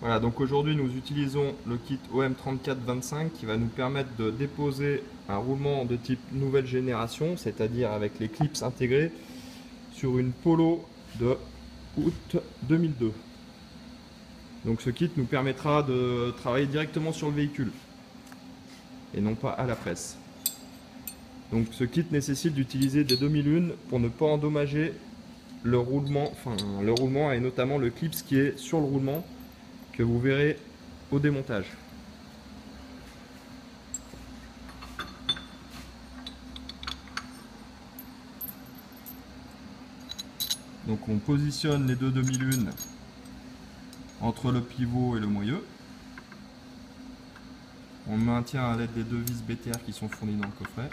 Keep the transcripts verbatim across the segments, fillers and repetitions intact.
Voilà, donc aujourd'hui nous utilisons le kit O M trente-quatre vingt-cinq qui va nous permettre de déposer un roulement de type nouvelle génération, c'est-à-dire avec les clips intégrés, sur une Polo de août deux mille deux. Donc ce kit nous permettra de travailler directement sur le véhicule et non pas à la presse. Donc ce kit nécessite d'utiliser des demi-lunes pour ne pas endommager le roulement, enfin le roulement et notamment le clip qui est sur le roulement que vous verrez au démontage. Donc on positionne les deux demi-lunes entre le pivot et le moyeu. On le maintient à l'aide des deux vis B T R qui sont fournies dans le coffret.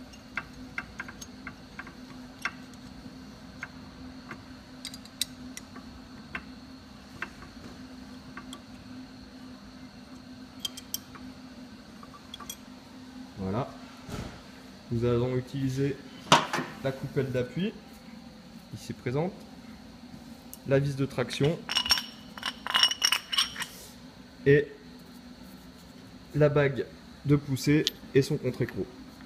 Voilà. Nous allons utiliser la coupelle d'appui, ici présente, la vis de traction et la bague de poussée et son contre-écrou.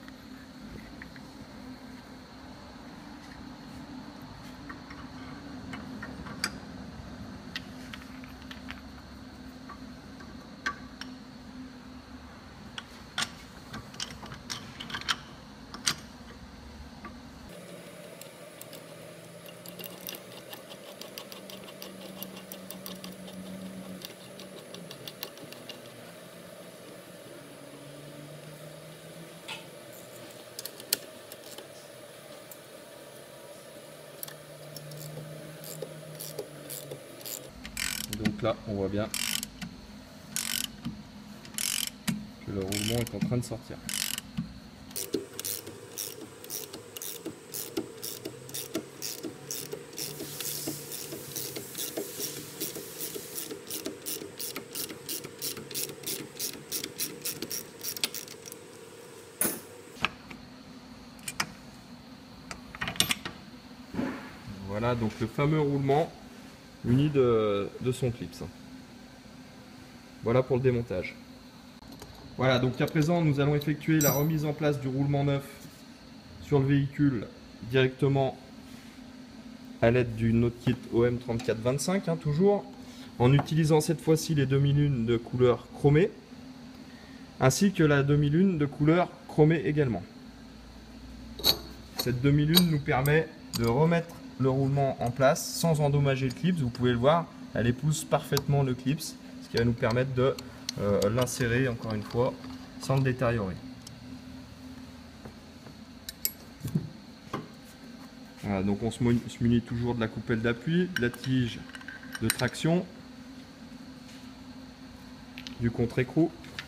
Donc là, on voit bien que le roulement est en train de sortir. Voilà donc le fameux roulement muni de, de son clips. Voilà pour le démontage. Voilà, donc à présent nous allons effectuer la remise en place du roulement neuf sur le véhicule directement à l'aide du notre kit O M trente-quatre vingt-cinq, hein, toujours, en utilisant cette fois-ci les demi-lunes de couleur chromée, ainsi que la demi-lune de couleur chromée également. Cette demi-lune nous permet de remettre le roulement en place sans endommager le clip. Vous pouvez le voir, elle épouse parfaitement le clip, ce qui va nous permettre de euh, l'insérer encore une fois sans le détériorer. Voilà, donc on se munit toujours de la coupelle d'appui, de la tige de traction, du contre-écrou.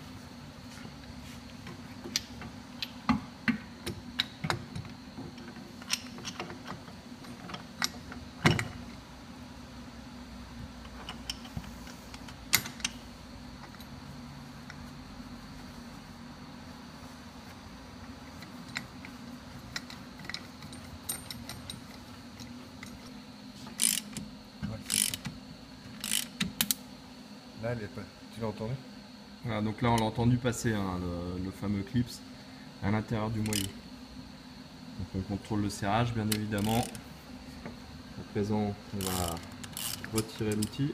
Là, elle est pas... Tu l'as entendu? Voilà, donc là on l'a entendu passer, hein, le, le fameux clips à l'intérieur du moyeu. Donc on contrôle le serrage bien évidemment. À présent on va retirer l'outil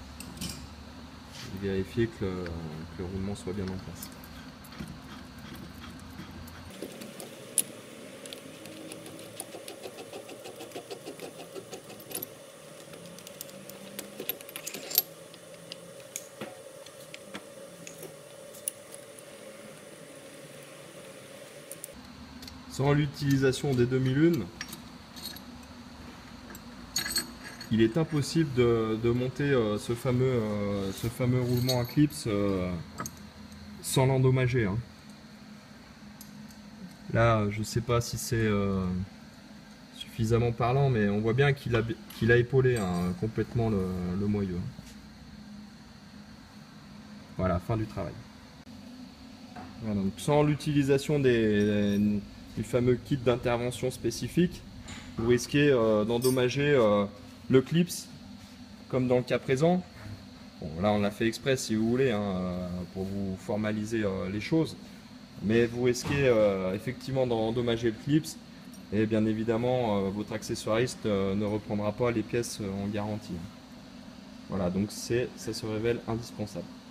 et vérifier que le, que le roulement soit bien en place. Sans l'utilisation des demi-lunes, il est impossible de, de monter euh, ce, fameux, euh, ce fameux roulement à clips euh, sans l'endommager. Hein. Là, je ne sais pas si c'est euh, suffisamment parlant, mais on voit bien qu'il a, qu'il a épaulé hein, complètement le, le moyeu. Voilà, fin du travail. Voilà, donc sans l'utilisation des, du fameux kit d'intervention spécifique, vous risquez euh, d'endommager euh, le clips, comme dans le cas présent. Bon, là on l'a fait exprès si vous voulez, hein, pour vous formaliser euh, les choses, mais vous risquez euh, effectivement d'endommager le clips et bien évidemment euh, votre accessoiriste euh, ne reprendra pas les pièces euh, en garantie. Voilà, donc c'est, ça se révèle indispensable.